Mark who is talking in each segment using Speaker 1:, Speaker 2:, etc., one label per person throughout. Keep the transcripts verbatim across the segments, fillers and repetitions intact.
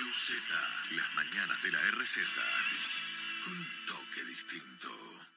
Speaker 1: Cluseta, las mañanas de la R Z, con un toque distinto.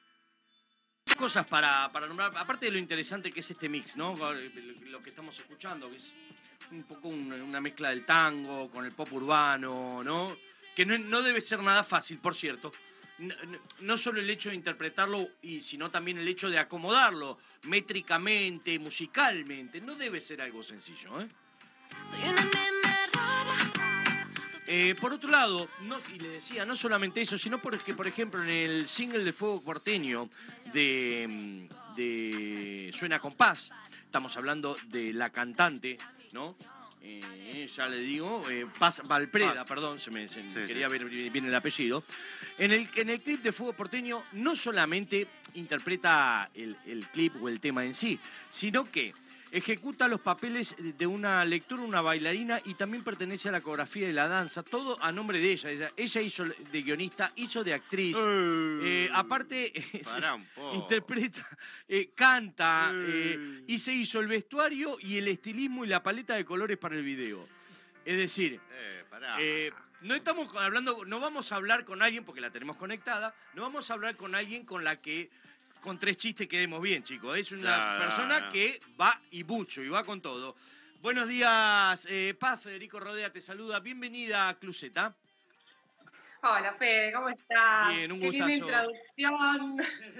Speaker 2: Cosas para, para nombrar, aparte de lo interesante que es este mix, ¿no? Lo que estamos escuchando, que es un poco una, una mezcla del tango con el pop urbano, ¿no? Que no, no debe ser nada fácil, por cierto. No, no, no solo el hecho de interpretarlo, y, sino también el hecho de acomodarlo métricamente, musicalmente. No debe ser algo sencillo, ¿eh?
Speaker 3: Soy una nena rara.
Speaker 2: Eh, por otro lado, no, y le decía, no solamente eso, sino porque, por ejemplo, en el single de Fuego Porteño de, de Suena Compás, estamos hablando de la cantante, ¿no? Eh, ya le digo, eh, Paz Valpreda, Paz. perdón, se me, se, sí, quería sí. ver bien el apellido. En el, en el clip de Fuego Porteño no solamente interpreta el, el clip o el tema en sí, sino que ejecuta los papeles de una lectora, una bailarina, y también pertenece a la coreografía de la danza, todo a nombre de ella. Ella, ella hizo de guionista, hizo de actriz, uh, eh, aparte eh, interpreta, eh, canta, uh, eh, y se hizo el vestuario y el estilismo y la paleta de colores para el video. Es decir,
Speaker 4: eh, pará.
Speaker 2: Eh, no estamos hablando, no vamos a hablar con alguien, porque la tenemos conectada, no vamos a hablar con alguien con la que con tres chistes quedemos bien, chicos. Es una
Speaker 4: no,
Speaker 2: persona
Speaker 4: no, no.
Speaker 2: que va y mucho, y va con todo. Buenos días, eh, Paz. Federico Rodea te saluda. Bienvenida a Cluseta.
Speaker 5: Hola, Fede, ¿cómo estás?
Speaker 2: Bien, un
Speaker 5: Qué
Speaker 2: gustazo.
Speaker 5: linda introducción.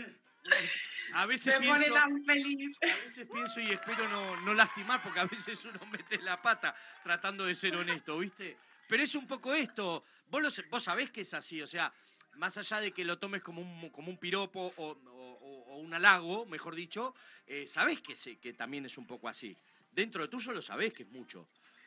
Speaker 2: A veces
Speaker 5: Me
Speaker 2: pienso,
Speaker 5: pone tan feliz.
Speaker 2: A veces pienso y espero no, no lastimar, porque a veces uno mete la pata tratando de ser honesto, ¿viste? Pero es un poco esto. Vos, lo, vos sabés que es así, o sea, más allá de que lo tomes como un, como un piropo o, o, o un halago, mejor dicho, eh, sabés que, se, que también es un poco así. Dentro de tuyo lo sabés que es mucho.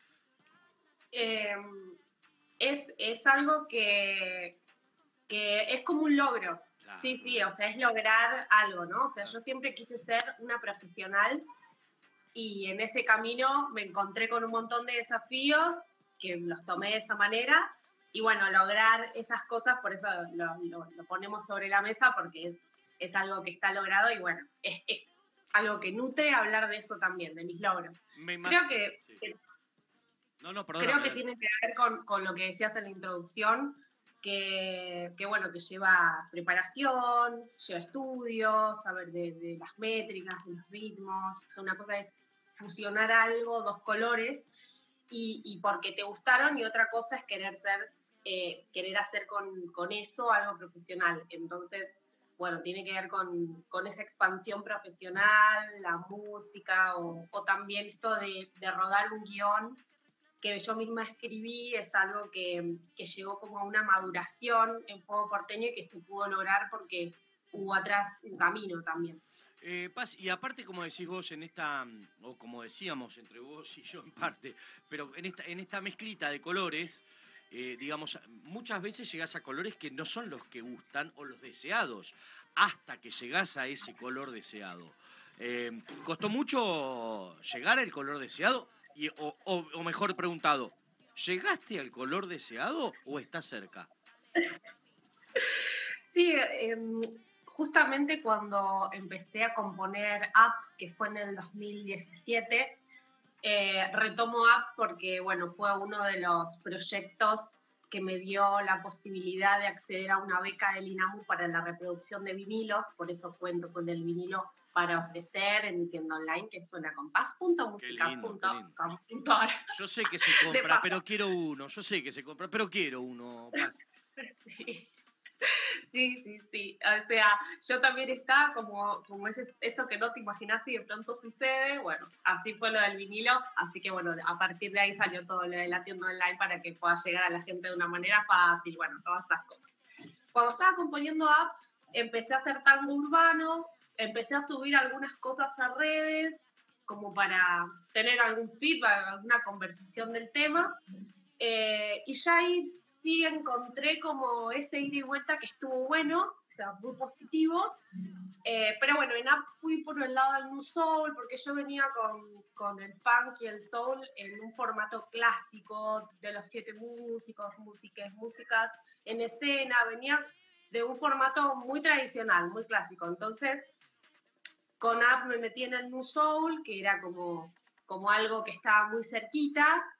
Speaker 5: Eh, es, es algo que, que es como un logro. Claro. Sí, sí, o sea, es lograr algo, ¿no? O sea, yo siempre quise ser una profesional y en ese camino me encontré con un montón de desafíos que los tomé de esa manera. Y bueno, lograr esas cosas, por eso lo, lo, lo ponemos sobre la mesa, porque es, es algo que está logrado y bueno, es, es algo que nutre hablar de eso también, de mis logros. Creo que,
Speaker 2: sí.
Speaker 5: que,
Speaker 2: no, no,
Speaker 5: creo que tiene que ver con, con lo que decías en la introducción, que, que bueno, que lleva preparación, lleva estudios, saber de, de las métricas, de los ritmos. O sea, una cosa es fusionar algo, dos colores, y, y porque te gustaron, y otra cosa es querer ser Eh, querer hacer con, con eso algo profesional. Entonces, bueno, tiene que ver con, con esa expansión profesional, la música, o, o también esto de, de rodar un guión que yo misma escribí, es algo que, que llegó como a una maduración en Fuego Porteño y que se pudo lograr porque hubo atrás un camino también.
Speaker 2: Eh, Paz, y aparte, como decís vos, en esta, o como decíamos entre vos y yo en parte, pero en esta, en esta mezclita de colores, Eh, digamos, muchas veces llegás a colores que no son los que gustan o los deseados, hasta que llegás a ese color deseado. Eh, ¿Costó mucho llegar al color deseado? Y, o, o, o mejor preguntado, ¿llegaste al color deseado o estás cerca?
Speaker 5: Sí, eh, justamente cuando empecé a componer Up, que fue en el dos mil diecisiete, Eh, retomo Up porque, bueno, fue uno de los proyectos que me dio la posibilidad de acceder a una beca del INAMU para la reproducción de vinilos, por eso cuento con el vinilo para ofrecer en mi tienda online, que suena compás punto música punto com punto a r.
Speaker 2: Yo sé que se compra, pero quiero uno, yo sé que se compra, pero quiero uno, Paz.
Speaker 5: Sí. Sí, sí, sí. O sea, yo también estaba como, como ese, eso que no te imaginas y de pronto sucede. Bueno, así fue lo del vinilo. Así que, bueno, a partir de ahí salió todo lo de la tienda online para que pueda llegar a la gente de una manera fácil. Bueno, todas esas cosas. Cuando estaba componiendo Up, empecé a hacer tango urbano, empecé a subir algunas cosas a redes, como para tener algún feedback, alguna conversación del tema. Eh, y ya ahí sí encontré como ese ida y vuelta que estuvo bueno, o sea, muy positivo. Eh, pero bueno, en Up fui por el lado del New Soul, porque yo venía con, con el funk y el soul en un formato clásico de los siete músicos, músicas, músicas en escena. Venía de un formato muy tradicional, muy clásico. Entonces, con Up me metí en el New Soul, que era como, como algo que estaba muy cerquita.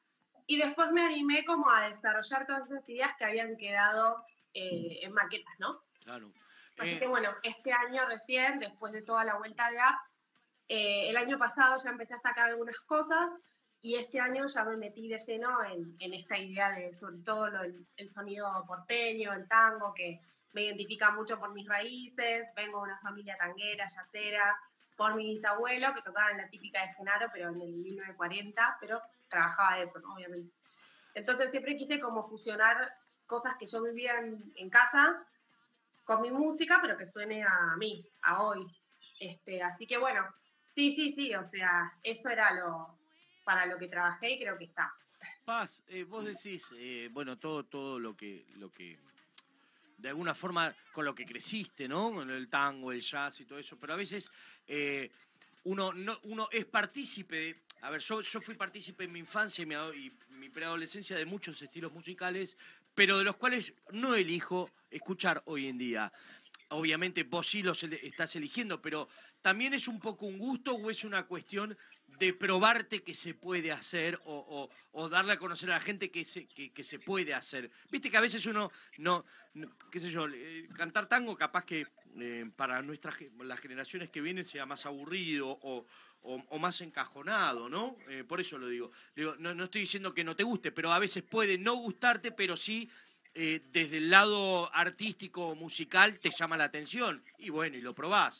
Speaker 5: Y después me animé como a desarrollar todas esas ideas que habían quedado eh, en maquetas, ¿no?
Speaker 2: Claro.
Speaker 5: Así
Speaker 2: Eh,
Speaker 5: que bueno, este año recién, después de toda la vuelta de app, eh, el año pasado ya empecé a sacar algunas cosas y este año ya me metí de lleno en, en esta idea de sobre todo lo, el, el sonido porteño, el tango, que me identifica mucho por mis raíces, vengo de una familia tanguera, yacera, por mi bisabuelo que tocaba en la típica de Genaro, pero en el mil novecientos cuarenta, pero trabajaba eso, ¿no? Obviamente. Entonces siempre quise como fusionar cosas que yo vivía en, en casa con mi música, pero que suene a mí, a hoy. Este, así que bueno, sí, sí, sí, o sea, eso era lo para lo que trabajé y creo que está.
Speaker 2: Paz, eh, vos decís, eh, bueno, todo, todo lo que, lo que, de alguna forma, con lo que creciste, ¿no? Con el tango, el jazz y todo eso, pero a veces eh, uno, no, uno es partícipe de, a ver, yo, yo fui partícipe en mi infancia y mi, ado- y mi preadolescencia de muchos estilos musicales, pero de los cuales no elijo escuchar hoy en día. Obviamente vos sí los ele- estás eligiendo, pero también es un poco un gusto o es una cuestión de probarte que se puede hacer o, o- o darle a conocer a la gente que se, que, que se puede hacer. Viste que a veces uno no, no- qué sé yo, eh, cantar tango capaz que eh, para nuestras ge- las generaciones que vienen sea más aburrido o, o- o más encajonado, ¿no? Eh, por eso lo digo. Digo, no, no estoy diciendo que no te guste, pero a veces puede no gustarte, pero sí eh, desde el lado artístico o musical te llama la atención. Y bueno, y lo probás.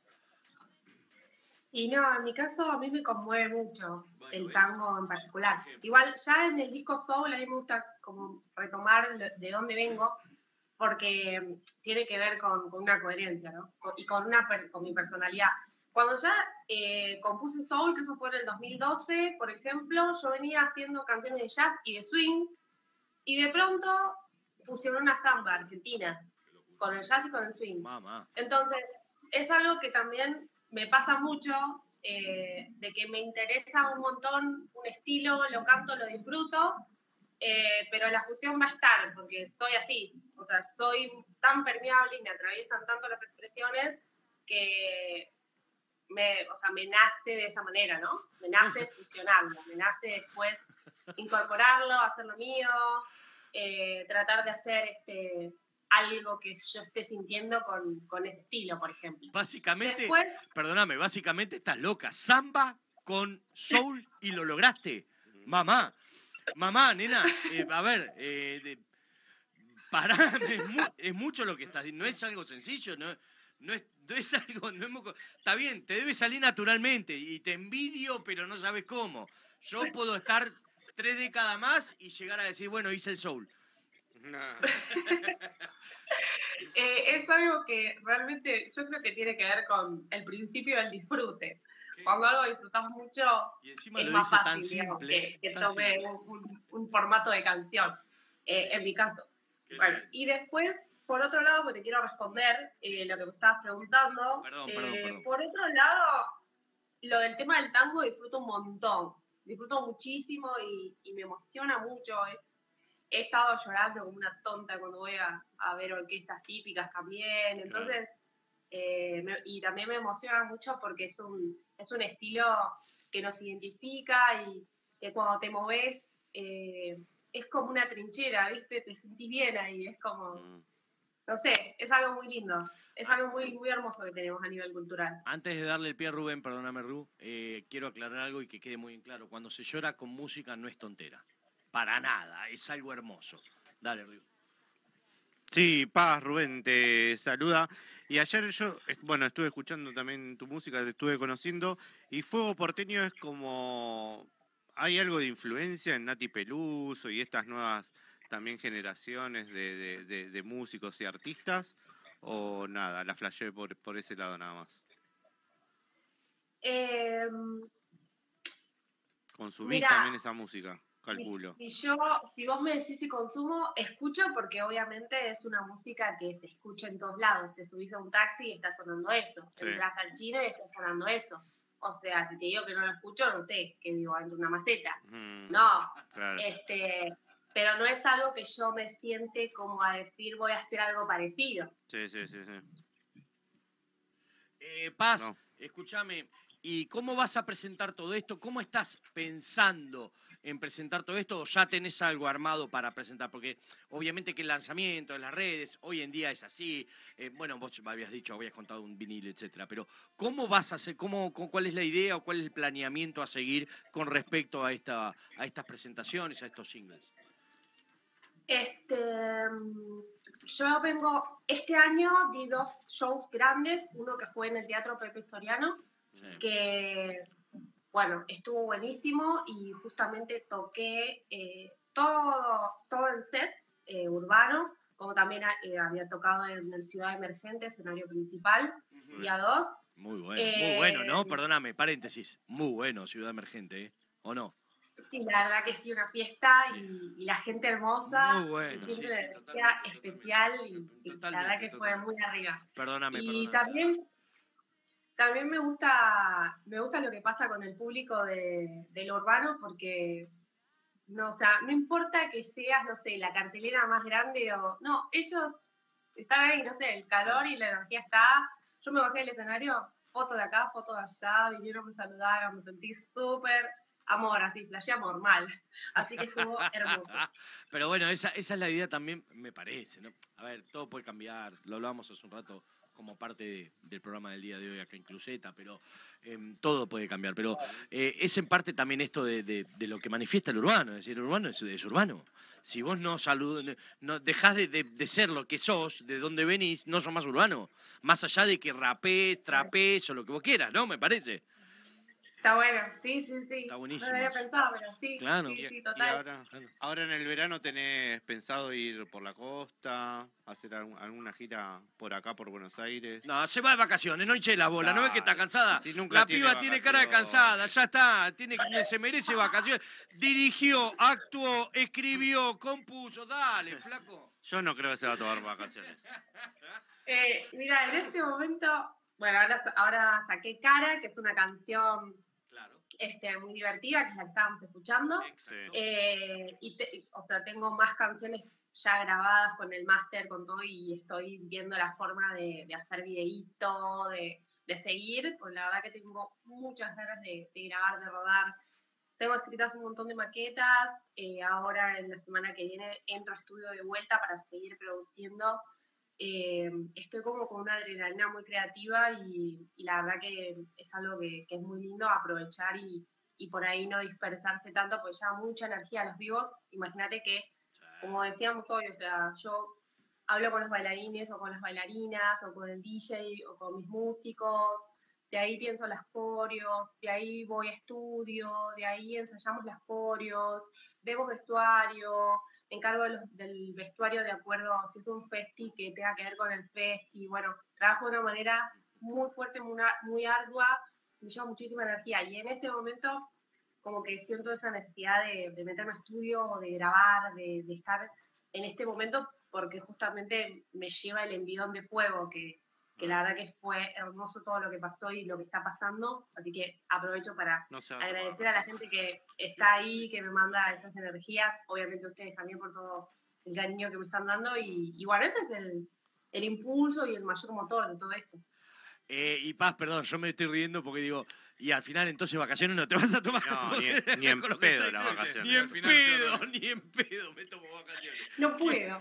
Speaker 5: Y no, en mi caso a mí me conmueve mucho
Speaker 2: Bueno,
Speaker 5: el
Speaker 2: ¿ves?
Speaker 5: tango en particular.
Speaker 2: Por ejemplo.
Speaker 5: Igual ya en el disco Soul a mí me gusta como retomar lo- de dónde vengo, porque mm, tiene que ver con, con una coherencia, ¿no? Con- y con, una, per- con mi personalidad. Cuando ya eh, compuse Soul, que eso fue en el dos mil doce, por ejemplo, yo venía haciendo canciones de jazz y de swing, y de pronto fusioné una samba argentina, con el jazz y con el swing.
Speaker 2: Mamá.
Speaker 5: Entonces, es algo que también me pasa mucho, eh, de que me interesa un montón un estilo, lo canto, lo disfruto, eh, pero la fusión va a estar, porque soy así, o sea, soy tan permeable y me atraviesan tanto las expresiones que me, o sea, me nace de esa manera, ¿no? Me nace fusionarlo, me nace después incorporarlo, hacerlo mío, eh, tratar de hacer este, algo que yo esté sintiendo con, con ese estilo, por ejemplo.
Speaker 2: Básicamente,
Speaker 5: Después,
Speaker 2: perdóname, básicamente estás loca. Samba con soul y lo lograste. Mamá, mamá, nena, eh, a ver, eh, de- pará, es, mu- es mucho lo que estás diciendo. No es algo sencillo, no, no, es, no es algo. No es muy co- está bien, te debe salir naturalmente y te envidio, pero no sabes cómo. Yo puedo estar tres décadas más y llegar a decir, bueno, hice el soul.
Speaker 5: eh, es algo que realmente yo creo que tiene que ver con el principio del disfrute. Cuando algo disfrutas mucho,
Speaker 2: Y encima
Speaker 5: es
Speaker 2: lo
Speaker 5: más
Speaker 2: dice
Speaker 5: fácil,
Speaker 2: tan
Speaker 5: digamos,
Speaker 2: simple.
Speaker 5: que, que
Speaker 2: tan
Speaker 5: tome
Speaker 2: simple.
Speaker 5: un, un- un formato de canción, eh, en mi caso.
Speaker 2: Qué
Speaker 5: Bueno,
Speaker 2: bien.
Speaker 5: y después, por otro lado, porque te quiero responder eh, lo que me estabas preguntando.
Speaker 2: Perdón,
Speaker 5: eh,
Speaker 2: perdón, perdón.
Speaker 5: Por otro lado, lo del tema del tango disfruto un montón. Disfruto muchísimo y, y me emociona mucho. He, he estado llorando como una tonta cuando voy a, a ver orquestas típicas también. Entonces, eh, me- y también me emociona mucho porque es un, es un estilo que nos identifica y que cuando te moves eh, es como una trinchera, ¿viste? Te sentís bien ahí, es como,
Speaker 2: Mm.
Speaker 5: no sé, es algo muy lindo, es
Speaker 2: Ah.
Speaker 5: algo muy, muy hermoso que tenemos a nivel cultural.
Speaker 2: Antes de darle el pie a Rubén, perdóname Ru, eh, quiero aclarar algo y que quede muy en claro. Cuando se llora con música no es tontera. Para nada, es algo hermoso. Dale, Ru.
Speaker 4: Sí, Paz, Rubén, te saluda. Y ayer yo, est- bueno, estuve escuchando también tu música, te estuve conociendo, y Fuego Porteño es como... ¿Hay algo de influencia en Nati Peluso y estas nuevas también generaciones de, de- de- de músicos y artistas? ¿O nada, la flasheé por, por ese lado nada más?
Speaker 5: Eh,
Speaker 4: ¿Consumís
Speaker 5: Mirá,
Speaker 4: también esa música?
Speaker 5: Si,
Speaker 4: Calculo.
Speaker 5: si yo, si vos me decís si consumo, escucho porque obviamente es una música que se escucha en todos lados. Te subís a un taxi y está sonando eso.
Speaker 4: Sí.
Speaker 5: Entras al chino y está sonando eso. O sea, si te digo que no lo escucho, no sé, que vivo dentro de una maceta.
Speaker 4: Mm,
Speaker 5: No,
Speaker 4: claro.
Speaker 5: este, pero no es algo que yo me siente como a decir voy a hacer algo parecido.
Speaker 4: Sí, sí, sí, sí.
Speaker 2: Eh, Paz,
Speaker 4: No.
Speaker 2: escúchame, ¿y cómo vas a presentar todo esto? ¿Cómo estás pensando en presentar todo esto o ya tenés algo armado para presentar? Porque obviamente que el lanzamiento en las redes, hoy en día es así. Eh, bueno, vos me habías dicho, habías contado un vinilo, etcétera. Pero ¿cómo vas a hacer, cómo, cómo- cuál es la idea o cuál es el planeamiento a seguir con respecto a, esta, a estas presentaciones, a estos singles?
Speaker 5: Este, mm, yo vengo, este año di dos shows grandes, uno que fue en el Teatro Pepe Soriano,
Speaker 2: Sí.
Speaker 5: que, bueno, estuvo buenísimo y justamente toqué eh, todo, todo el set eh, urbano, como también eh, había tocado en el Ciudad Emergente, escenario principal, día dos.
Speaker 2: Muy bueno, muy
Speaker 5: Eh,
Speaker 2: bueno, ¿no? Perdóname, paréntesis. Muy bueno, Ciudad Emergente, ¿eh? ¿O no?
Speaker 5: Sí, la verdad que sí, una fiesta y, y la gente hermosa.
Speaker 2: Muy bueno,
Speaker 5: se
Speaker 2: sí,
Speaker 5: siente
Speaker 2: sí,
Speaker 5: una energía
Speaker 2: totalmente,
Speaker 5: especial y
Speaker 2: totalmente,
Speaker 5: sí, la
Speaker 2: totalmente,
Speaker 5: verdad que fue
Speaker 2: totalmente.
Speaker 5: muy arriba.
Speaker 2: Perdóname,
Speaker 5: Y
Speaker 2: perdóname.
Speaker 5: también, también me gusta, me gusta lo que pasa con el público de, del urbano porque, no, o sea, no importa que seas, no sé, la cartelera más grande o, no, ellos están ahí, no sé, el calor y la energía está. Yo me bajé del escenario, foto de acá, foto de allá, vinieron, me saludaron, me sentí súper amor, así, flashé amor, mal. Así que estuvo hermoso.
Speaker 2: Pero bueno, esa, esa es la idea también, me parece, ¿no? A ver, todo puede cambiar, lo hablábamos hace un rato como parte de- del programa del día de hoy acá en Cluseta, pero em, todo puede cambiar. Pero eh, es en parte también esto de, de- de lo que manifiesta el urbano, es decir, el urbano es, es urbano. Si vos no salud, no dejás de, de- de ser lo que sos, de dónde venís, no sos más urbano. Más allá de que rapés, trapés o lo que vos quieras, ¿no? Me parece.
Speaker 5: Está bueno, sí, sí, sí.
Speaker 2: Está
Speaker 5: No
Speaker 2: buenísimo
Speaker 5: lo había
Speaker 2: eso.
Speaker 5: pensado, pero sí,
Speaker 2: Claro.
Speaker 5: sí,
Speaker 4: Y,
Speaker 5: sí,
Speaker 4: y
Speaker 5: total.
Speaker 4: ahora, ahora en el verano tenés pensado ir por la costa, hacer algún- alguna gira por acá, por Buenos Aires.
Speaker 2: No, se va de vacaciones, no hinche la bola, ¿no ves que está
Speaker 4: Dale.
Speaker 2: cansada?
Speaker 4: Si nunca
Speaker 2: La
Speaker 4: tiene
Speaker 2: piba tiene cara de cansada,
Speaker 4: vacaciones.
Speaker 2: ya está, tiene, se merece vacaciones. Dirigió, actuó, escribió, compuso, dale, flaco.
Speaker 4: Yo no creo que se va a tomar vacaciones.
Speaker 5: Eh, mira, en este momento, bueno, ahora, ahora saqué Cara, que es una canción
Speaker 2: Claro,
Speaker 5: este, muy divertida, que es la que estábamos escuchando.
Speaker 2: exacto.
Speaker 5: Eh, y te- o sea, tengo más canciones ya grabadas con el máster, con todo, y estoy viendo la forma de, de hacer videíto, de, de seguir, pues la verdad que tengo muchas ganas de, de grabar, de rodar. Tengo escritas un montón de maquetas, eh, ahora en la semana que viene entro a estudio de vuelta para seguir produciendo. Eh, estoy como con una adrenalina muy creativa y, y la verdad que es algo que, que es muy lindo aprovechar y, y por ahí no dispersarse tanto, porque lleva mucha energía a los vivos. Imagínate que, como decíamos hoy, o sea, yo hablo con los bailarines o con las bailarinas o con el D J o con mis músicos, de ahí pienso las coreos, de ahí voy a estudio, de ahí ensayamos las coreos, vemos vestuario, me encargo de los- del vestuario de acuerdo a si es un festi que tenga que ver con el festi, bueno, trabajo de una manera muy fuerte, muy, muy ardua, me lleva muchísima energía y en este momento como que siento esa necesidad de, de meterme a estudio, de grabar, de, de estar en este momento porque justamente me lleva el envión de fuego que, que la verdad que fue hermoso todo lo que pasó y lo que está pasando, así que aprovecho para
Speaker 4: No se va a tomar
Speaker 5: agradecer a la gente que está ahí, que me manda esas energías, obviamente a ustedes también por todo el cariño que me están dando y, y bueno, ese es el, el impulso y el mayor motor de todo esto.
Speaker 2: Eh, y Paz, perdón, yo me estoy riendo porque digo, y al final entonces vacaciones no te vas a tomar.
Speaker 4: No, ni,
Speaker 2: Porque-
Speaker 4: ni en
Speaker 2: con lo que
Speaker 4: pedo
Speaker 2: estoy
Speaker 4: las
Speaker 2: diciendo,
Speaker 4: vacaciones.
Speaker 2: Ni en
Speaker 6: Al final se
Speaker 2: pedo,
Speaker 6: va a-
Speaker 2: ni en pedo me tomo vacaciones.
Speaker 5: No puedo.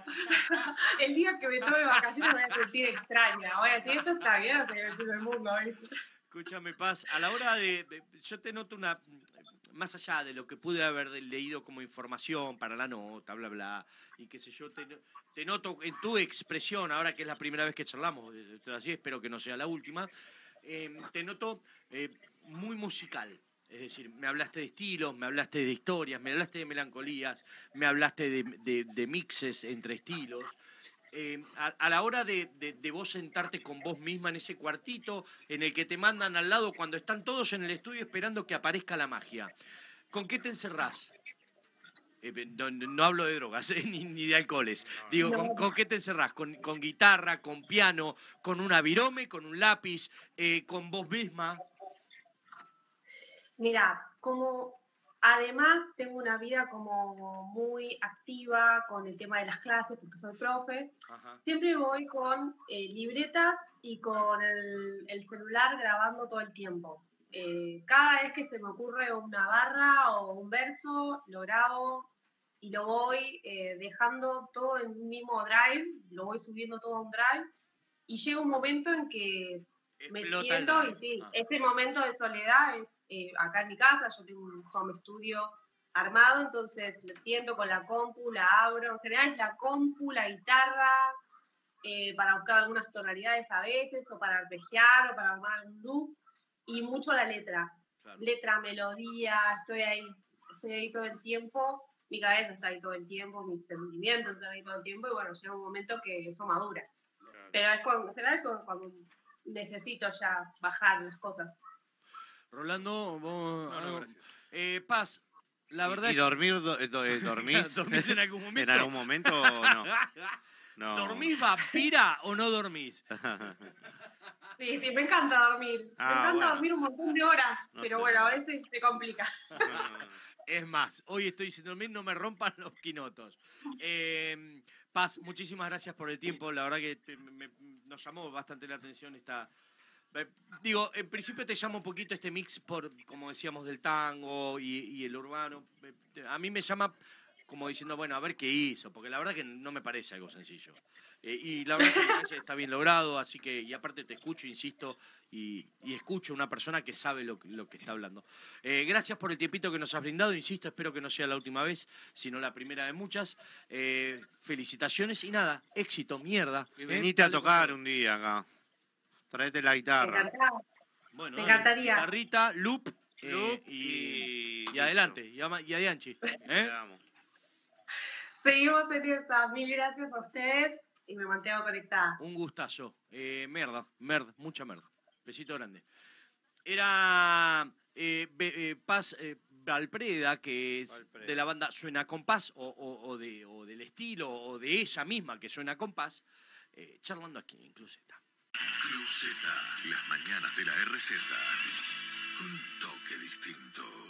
Speaker 5: El día que me tome vacaciones voy a sentir extraña. Voy a decir, esto está bien, o sea, que el fin del mundo, ¿viste?
Speaker 2: Escúchame, Paz, a la hora de, de- Yo te noto una... Más allá de lo que pude haber leído como información para la nota, bla, bla, y qué sé yo, te, te noto en tu expresión, ahora que es la primera vez que charlamos, eh, así espero que no sea la última, eh, te noto eh, muy musical. Es decir, me hablaste de estilos, me hablaste de historias, me hablaste de melancolías, me hablaste de, de- de mixes entre estilos. Eh, a, a la hora de, de- de vos sentarte con vos misma en ese cuartito en el que te mandan al lado cuando están todos en el estudio esperando que aparezca la magia, ¿con qué te encerrás? Eh, no, no hablo de drogas eh, ni, ni de alcoholes. Digo, ¿con, con qué te encerrás? ¿Con, con guitarra, con piano, con una virome, con un lápiz, eh, con vos misma?
Speaker 5: Mira, como además tengo una vida como muy activa con el tema de las clases, porque soy profe,
Speaker 2: Ajá.
Speaker 5: siempre voy con eh, libretas y con el, el celular grabando todo el tiempo. eh, cada vez que se me ocurre una barra o un verso, lo grabo y lo voy eh, dejando todo en un mismo drive, lo voy subiendo todo a un drive, y llega un momento en que me
Speaker 2: Explota el
Speaker 5: siento,
Speaker 2: drive.
Speaker 5: y sí,
Speaker 2: Ah.
Speaker 5: este momento de soledad es eh, acá en mi casa, yo tengo un home studio armado, entonces me siento con la compu, la abro, en general es la compu, la guitarra, eh, para buscar algunas tonalidades a veces, o para arpegiar, o para armar algún loop, y mucho la letra.
Speaker 2: Claro.
Speaker 5: Letra, melodía, estoy ahí, estoy ahí todo el tiempo, mi cabeza está ahí todo el tiempo, mis sentimientos están ahí todo el tiempo, y bueno, llega un momento que eso madura. Pero es cuando, en general cuando, cuando necesito ya bajar las cosas.
Speaker 2: Rolando, vos,
Speaker 6: No, no,
Speaker 2: algo?
Speaker 6: gracias.
Speaker 2: Eh, Paz, la verdad
Speaker 4: ¿Y, y
Speaker 2: es que-
Speaker 4: dormir, do- eh, do- eh, dormís?
Speaker 2: ¿Dormís en algún momento?
Speaker 4: ¿En algún momento o no? No.
Speaker 2: ¿Dormís vampira o no dormís?
Speaker 5: Sí, sí, me encanta dormir. me
Speaker 4: Ah,
Speaker 5: encanta
Speaker 4: bueno.
Speaker 5: dormir un montón de horas,
Speaker 4: No
Speaker 5: pero
Speaker 4: sé.
Speaker 5: bueno, a veces se complica.
Speaker 2: Es más, hoy estoy sin dormir, no me rompan los quinotos. Eh, Paz, muchísimas gracias por el tiempo. La verdad que te- me- nos llamó bastante la atención esta... eh, Digo, en principio te llama un poquito este mix por, como decíamos, del tango y, y el urbano. Eh, A mí me llama como diciendo, bueno, a ver qué hizo, porque la verdad que no me parece algo sencillo. Eh, y la verdad que me parece que está bien logrado, así que, y aparte te escucho, insisto, y, y escucho a una persona que sabe lo, que- lo que está hablando. Eh, gracias por el tiempito que nos has brindado, insisto, espero que no sea la última vez, sino la primera de muchas. Eh, felicitaciones y nada, éxito, mierda.
Speaker 4: Y
Speaker 2: ¿eh?
Speaker 4: venite a
Speaker 2: Dale con
Speaker 4: tocar
Speaker 2: todo.
Speaker 4: un día acá. Traete la
Speaker 5: Me
Speaker 4: guitarra.
Speaker 5: encantaba.
Speaker 2: Bueno,
Speaker 5: Me
Speaker 2: dale,
Speaker 5: encantaría.
Speaker 2: guitarrita, loop, eh,
Speaker 4: Loop
Speaker 2: y,
Speaker 4: y...
Speaker 2: y adelante, y, ama- y adianchi.
Speaker 4: Te
Speaker 2: ¿eh?
Speaker 4: amo.
Speaker 5: Seguimos en esta. Mil gracias a ustedes y me mantengo conectada.
Speaker 2: Un gustazo. Eh, merda, merda, mucha merda. Besito grande. Era eh, Be- eh, Paz eh, Valpreda, que es
Speaker 4: Valpreda.
Speaker 2: de la banda Suena con Paz, o, o- o de, o del estilo, o de ella misma que suena con Paz, eh, charlando aquí en Cluseta.
Speaker 1: Cluseta, las mañanas de la R Z. Con un toque distinto.